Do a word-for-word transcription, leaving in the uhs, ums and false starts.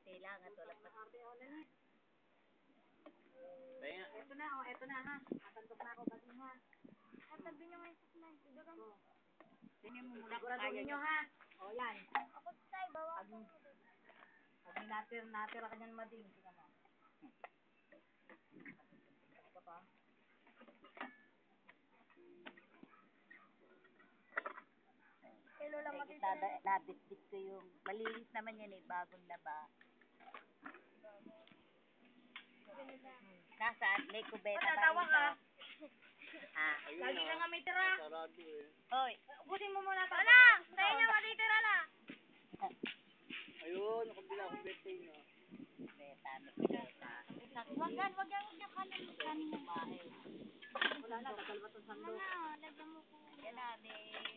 Arte lang at wala pa. Ito na, oh, ito na ha. Matantok na ako, pati ha. Katabi nyo ngayon sa slide. Idagan mo. Tingnan mo muna kung Siguraduhin kaya nyo nyo. ha. O yan. Ako tayo, bawa ko. Pag may natir, natira ka dyan mading. Tingnan mo. Ito pa. Kilo lang Ay, matitira. kita, nabit-bit ko yung, malinis naman yan eh, bagong laba. Nasaan? May kubeta ba Tawa ka. Ah, Lagi ka nga may tira. hoy. Ubusin mo muna ito. Wala! Tayo na matitira na! Ayun, nakabila akong birthday na. Kubeta, may kubeta. Wag yan, wag yan, wag yan, kanin, kanin yung bahay. Wala na, tagal ba itong sando? Mana, lagyan mo ko. Yan na, may